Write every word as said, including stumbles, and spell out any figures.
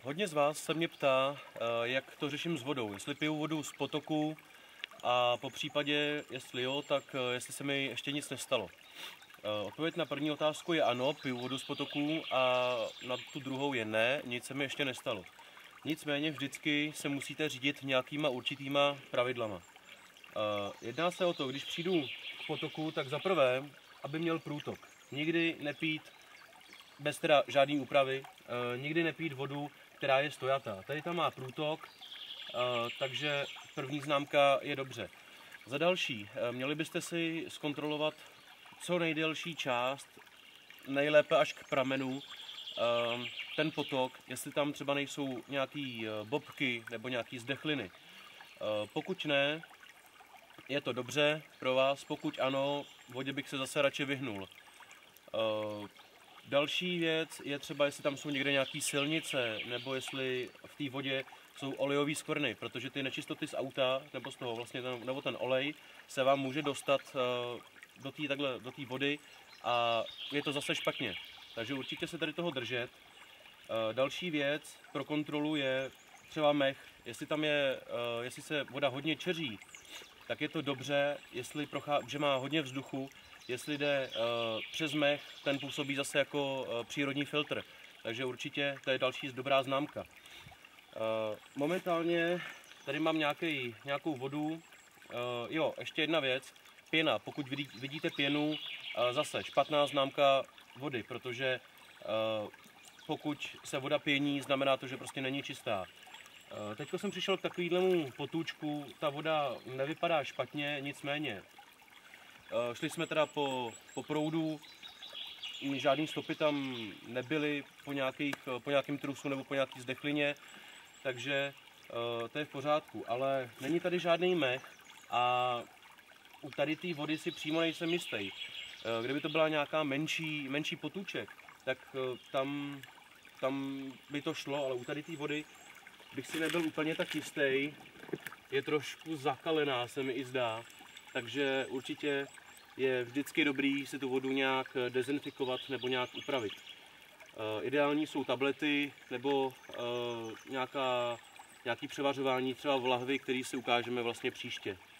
Hodně z vás se mě ptá, jak to řeším s vodou. Jestli piju vodu z potoku a po případě, jestli jo, tak jestli se mi ještě nic nestalo. Odpověď na první otázku je ano, piju vodu z potoku, a na tu druhou je ne, nic se mi ještě nestalo. Nicméně vždycky se musíte řídit nějakýma určitýma pravidlama. Jedná se o to, když přijdu k potoku, tak za prvé, aby měl průtok. Nikdy nepít bez teda žádný úpravy, nikdy nepít vodu, která je stojatá. Tady tam má průtok, takže první známka je dobře. Za další, měli byste si zkontrolovat co nejdelší část, nejlépe až k pramenu, ten potok, jestli tam třeba nejsou nějaký bobky nebo nějaký zdechliny. Pokud ne, je to dobře pro vás, pokud ano, vodě bych se zase radši vyhnul. Další věc je třeba, jestli tam jsou někde nějaké silnice, nebo jestli v té vodě jsou olejové skvrny, protože ty nečistoty z auta, nebo z toho vlastně ten, nebo ten olej, se vám může dostat do té takhle, do té vody a je to zase špatně. Takže určitě se tady toho držet. Další věc pro kontrolu je třeba mech. Jestli tam je, jestli se voda hodně čeří, tak je to dobře, jestli prochá, že má hodně vzduchu, jestli jde uh, přes mech, ten působí zase jako uh, přírodní filtr. Takže určitě to je další dobrá známka. Uh, momentálně tady mám nějaký, nějakou vodu. Uh, jo, ještě jedna věc. Pěna. Pokud vidí, vidíte pěnu, uh, zase špatná známka vody, protože uh, pokud se voda pění, znamená to, že prostě není čistá. Teď jsem přišel k takovému potůčku, ta voda nevypadá špatně, nicméně šli jsme teda po, po proudu, žádný stopy tam nebyly po, nějakých, po nějakém trusu nebo po nějaké zdechlině, takže to je v pořádku, ale není tady žádný mech a u tady té vody si přímo nejsem jistý. Kdyby to byla nějaká menší, menší potůček, tak tam, tam by to šlo, ale u tady té vody bych si nebyl úplně tak jistý, je trošku zakalená, se mi i zdá, takže určitě je vždycky dobrý si tu vodu nějak dezinfikovat nebo nějak upravit. E, ideální jsou tablety nebo e, nějaká, nějaký převařování třeba v lahvi, který si ukážeme vlastně příště.